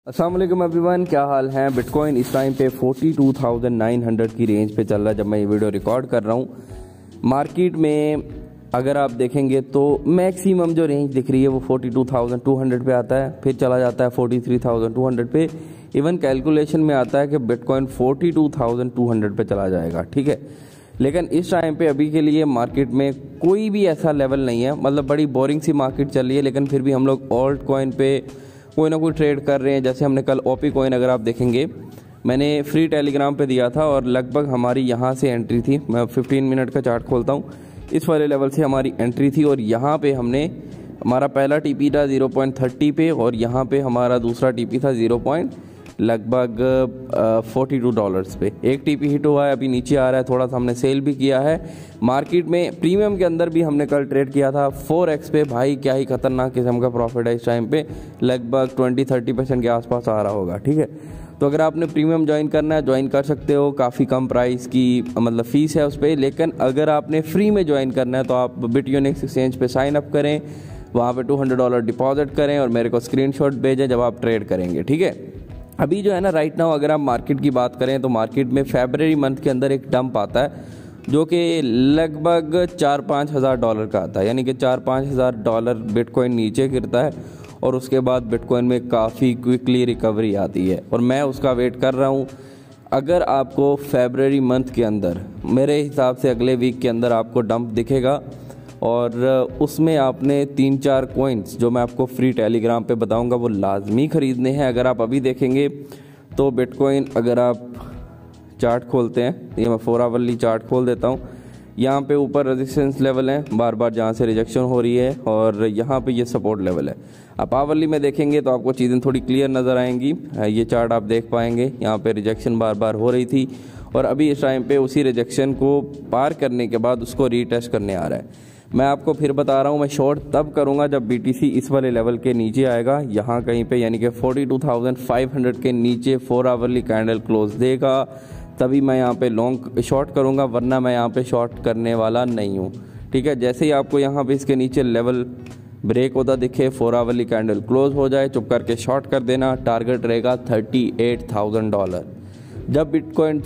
अस्सलाम वालेकुम एवरीवन, क्या हाल है। बिटकॉइन इस टाइम पे 42,900 की रेंज पे चल रहा है जब मैं ये वीडियो रिकॉर्ड कर रहा हूँ। मार्केट में अगर आप देखेंगे तो मैक्सिमम जो रेंज दिख रही है वो 42,200 पे आता है, फिर चला जाता है 43,200 पे। इवन कैलकुलेशन में आता है कि बिटकॉइन 42,200 पे चला जाएगा, ठीक है। लेकिन इस टाइम पे अभी के लिए मार्केट में कोई भी ऐसा लेवल नहीं है, मतलब बड़ी बोरिंग सी मार्केट चल रही है। लेकिन फिर भी हम लोग ऑल्ट कॉइन पे कोई ना कोई ट्रेड कर रहे हैं। जैसे हमने कल ओपी कॉइन, अगर आप देखेंगे, मैंने फ्री टेलीग्राम पे दिया था और लगभग हमारी यहाँ से एंट्री थी। मैं 15 मिनट का चार्ट खोलता हूँ, इस वाले लेवल से हमारी एंट्री थी और यहाँ पे हमारा पहला टीपी था 0.30 पे और यहाँ पे हमारा दूसरा टीपी था लगभग $42 पे। एक टीपी हिट हुआ है, अभी नीचे आ रहा है, थोड़ा सा हमने सेल भी किया है। मार्केट में प्रीमियम के अंदर भी हमने कल ट्रेड किया था 4x पे। भाई क्या ही खतरनाक किस्म का प्रॉफिट है इस टाइम पे, लगभग 20-30% के आसपास आ रहा होगा, ठीक है। तो अगर आपने प्रीमियम ज्वाइन करना है, ज्वाइन कर सकते हो। काफ़ी कम प्राइस की मतलब फ़ीस है उस पर। लेकिन अगर आपने फ्री में ज्वाइन करना है तो आप बिटयूनिक्स एक्सचेंज पे साइन अप करें, वहाँ पे $200 डिपॉजिट करें और मेरे को स्क्रीनशॉट भेजें जब आप ट्रेड करेंगे, ठीक है। अभी जो है ना, राइट नाउ अगर आप मार्केट की बात करें तो मार्केट में फरवरी मंथ के अंदर एक डंप आता है जो कि लगभग $4-5 हज़ार का आता है। यानी कि $4-5 हज़ार बिटकॉइन नीचे गिरता है और उसके बाद बिटकॉइन में काफ़ी क्विकली रिकवरी आती है और मैं उसका वेट कर रहा हूँ। अगर आपको फरवरी मंथ के अंदर, मेरे हिसाब से अगले वीक के अंदर आपको डंप दिखेगा और उसमें आपने 3-4 कॉइन्स जो मैं आपको फ्री टेलीग्राम पे बताऊंगा वो लाजमी ख़रीदने हैं। अगर आप अभी देखेंगे तो बिटकॉइन, अगर आप चार्ट खोलते हैं, ये मैं 4 आवरली चार्ट खोल देता हूँ। यहाँ पे ऊपर रेजिस्टेंस लेवल है, बार बार जहाँ से रिजेक्शन हो रही है, और यहाँ पे ये सपोर्ट लेवल है। आप आवरली में देखेंगे तो आपको चीज़ें थोड़ी क्लियर नज़र आएंगी। ये चार्ट आप देख पाएंगे, यहाँ पे रिजेक्शन बार बार हो रही थी और अभी इस टाइम पे उसी रिजेक्शन को पार करने के बाद उसको रीटेस्ट करने आ रहा है। मैं आपको फिर बता रहा हूँ, मैं शॉर्ट तब करूँगा जब बीटीसी इस वाले लेवल के नीचे आएगा, यहाँ कहीं पे, यानी कि 42,500 के नीचे 4 आवरली कैंडल क्लोज देगा, तभी मैं यहाँ पे लॉन्ग शॉर्ट करूँगा, वरना मैं यहाँ पे शॉर्ट करने वाला नहीं हूँ, ठीक है। जैसे ही आपको यहाँ पे इसके नीचे लेवल ब्रेक होता दिखे, 4 आवरली कैंडल क्लोज हो जाए, चुप करके शॉर्ट कर देना। टारगेट रहेगा $38,000। जब बिटकॉइन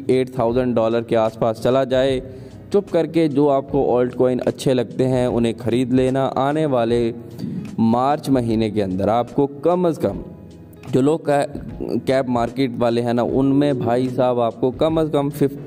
$38,000 के आसपास चला जाए, चुप करके जो आपको ऑल्ट कॉइन अच्छे लगते हैं उन्हें ख़रीद लेना। आने वाले मार्च महीने के अंदर आपको कम से कम, जो लोग कैप मार्केट वाले हैं ना, उनमें भाई साहब आपको कम से कम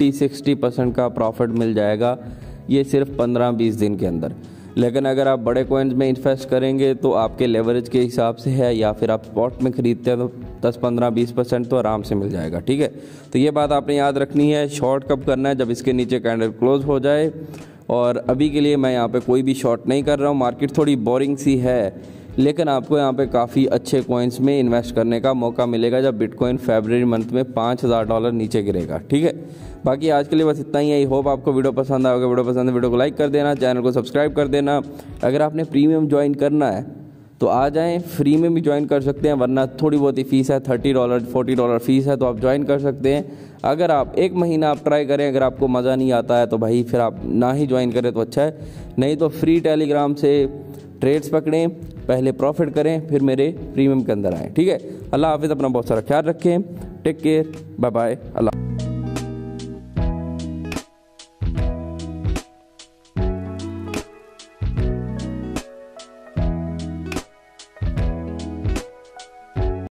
50-60% का प्रॉफिट मिल जाएगा, ये सिर्फ 15-20 दिन के अंदर। लेकिन अगर आप बड़े कॉइन्स में इन्वेस्ट करेंगे तो आपके लेवरेज के हिसाब से है, या फिर आप स्पॉट में ख़रीदते हैं तो 10-15-20% तो आराम से मिल जाएगा, ठीक है। तो ये बात आपने याद रखनी है। शॉर्ट कब करना है? जब इसके नीचे कैंडल क्लोज हो जाए। और अभी के लिए मैं यहाँ पे कोई भी शॉर्ट नहीं कर रहा हूँ। मार्केट थोड़ी बोरिंग सी है, लेकिन आपको यहाँ पे काफ़ी अच्छे कॉइन्स में इन्वेस्ट करने का मौका मिलेगा जब बिटकॉइन फरवरी मंथ में $5,000 नीचे गिरेगा, ठीक है। बाकी आज के लिए बस इतना ही है। होप आपको वीडियो पसंद आएगा। वीडियो पसंद है, वीडियो को लाइक कर देना, चैनल को सब्सक्राइब कर देना। अगर आपने प्रीमियम ज्वाइन करना है तो आ जाएं, फ्री में भी ज्वाइन कर सकते हैं, वरना थोड़ी बहुत ही फ़ीस है, $30-40 फ़ीस है, तो आप ज्वाइन कर सकते हैं। अगर आप एक महीना आप ट्राई करें, अगर आपको मज़ा नहीं आता है तो भाई फिर आप ना ही ज्वाइन करें तो अच्छा है। नहीं तो फ्री टेलीग्राम से ट्रेड्स पकड़ें, पहले प्रॉफिट करें, फिर मेरे प्रीमियम के अंदर आएँ, ठीक है। अल्लाह हाफिज़, अपना बहुत सारा ख्याल रखें, टेक केयर, बाय बाय, अल्लाह।